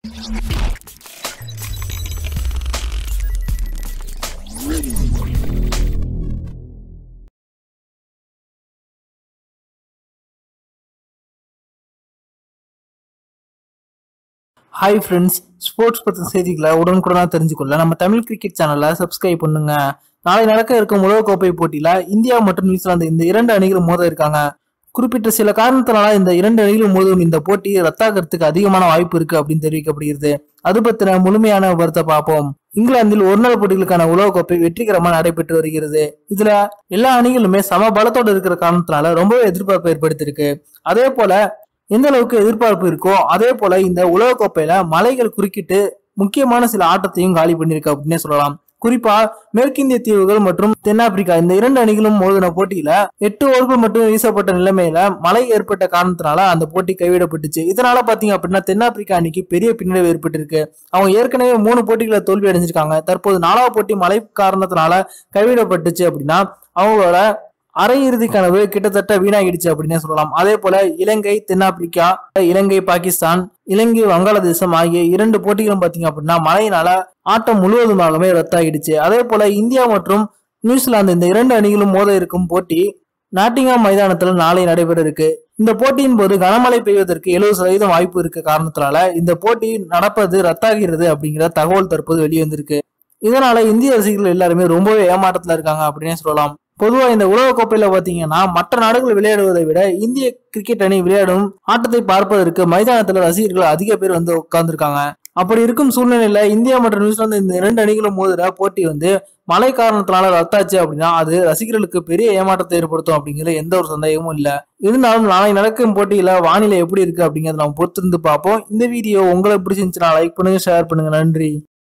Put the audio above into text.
Hi friends, sports பத்தின செய்திகளை உடனுக்குடனா தெரிஞ்சுக்கொள்ள நம்ம தமிழ் கிரிக்கெட் சேனலை சப்ஸ்கிரைப் பண்ணுங்க. நாளை நடக்க இருக்கும் உலகக்கோப்பை போட்டியில இந்தியா மற்றும் நியூசிலாந்து இந்த இரண்டு அணிகளும் மோத இருக்காங்க. குறிப்பிட்ட சில காரணத்தினால இந்த இரண்டு அணிகளும் மோதும் இந்த போட்டி ரத்தாகிறதுக்கு அதிகமான வாய்ப்பு இருக்கு அப்படின்னு தெரிவிக்கப்படுகிறது. அது பத்தின முழுமையான விவரத்தை பார்ப்போம். இங்கிலாந்தில் ஒருநாள் போட்டிகளுக்கான உலகக்கோப்பை வெற்றிகரமா நடைபெற்று வருகிறது. இதுல எல்லா அணிகளுமே சம பலத்தோடு இருக்கிற காரணத்தினால ரொம்பவே எதிர்பார்ப்பு ஏற்படுத்தியிருக்கு. அதே போல எந்த அளவுக்கு எதிர்பார்ப்பு இருக்கோ அதே போல இந்த உலகக்கோப்பையில மலைகள் குறுக்கிட்டு முக்கியமான சில ஆட்டத்தையும் காலி பண்ணிருக்கு அப்படின்னே சொல்லலாம். குறிப்பா மேற்கிந்திய தீவுகள் மற்றும் தென்னாப்பிரிக்கா இந்த இரண்டு அணிகளும் மோதின போட்டியில 8 ஓவர்கள் மட்டும் வீசப்பட்ட நிலைமையில மழை ஏற்பட்ட காரணத்தினால அந்த போட்டி கைவிடப்பட்டுச்சு. இதனால பாத்தீங்க அப்படின்னா தென்னாப்பிரிக்கா அணிக்கு பெரிய பின்னடைவு ஏற்பட்டிருக்கு. அவங்க ஏற்கனவே 3 போட்டிகளை தோல்வி அடைஞ்சிருக்காங்க. தற்போது 4வது போட்டி மழை காரணத்தினால கைவிடப்பட்டுச்சு அப்படின்னா அவங்களோட அரையிறுதி கனவு கிட்டத்தட்ட வீணாகிடுச்சு அப்படின்னே சொல்லலாம். அதே போல இலங்கை தென்னாப்பிரிக்கா, இலங்கை பாகிஸ்தான், இலங்கை வங்காளதேசம் ஆகிய 2 போட்டிகளும் பாத்தீங்க அப்படின்னா மழையினால ஆட்டம் முழுவதுமாகவே ரத்தாகிடுச்சு. அதே போல இந்தியா மற்றும் நியூசிலாந்து இந்த இரண்டு அணிகளும் மோத இருக்கும் போட்டி நாட்டிங்ஹாம் மைதானத்துல நாளை நடைபெற இருக்கு. இந்த போட்டியின் போது கனமழை பெய்வதற்கு 70% வாய்ப்பு இருக்க காரணத்தினால இந்த போட்டி நடப்பது ரத்தாகிறது அப்படிங்கிற தகவல் தற்போது வெளிவந்திருக்கு. இதனால இந்திய ரசிகர்கள் எல்லாருமே ரொம்பவே ஏமாற்றத்துல இருக்காங்க அப்படின்னே சொல்லலாம். பொதுவா இந்த உலகக்கோப்பையில பாத்தீங்கன்னா மற்ற நாடுகள் விளையாடுவதை விட இந்திய கிரிக்கெட் அணி விளையாடும் ஆட்டத்தை பார்ப்பதற்கு மைதானத்துல ரசிகர்கள் அதிக பேர் வந்து உட்கார்ந்துருக்காங்க. அப்படி இருக்கும் சூழ்நிலையில இந்தியா மற்றும் நியூசிலாந்து இந்த இரண்டு அணிகளும் மோதுற போட்டி மழை காரணத்தினால ரத்தாச்சு அப்படின்னா அது ரசிகர்களுக்கு பெரிய ஏமாற்றத்தை ஏற்படுத்தும் அப்படிங்கிற எந்த ஒரு சந்தேகமும் இல்ல. இருந்தாலும் நாளை நடக்கும் போட்டியில வானிலை எப்படி இருக்கு அப்படிங்கறத நம்ம பொறுத்திருந்து பார்ப்போம். இந்த வீடியோ உங்களுக்கு பிடிச்சிருந்துச்சுன்னா லைக் பண்ணுங்க, ஷேர் பண்ணுங்க. நன்றி.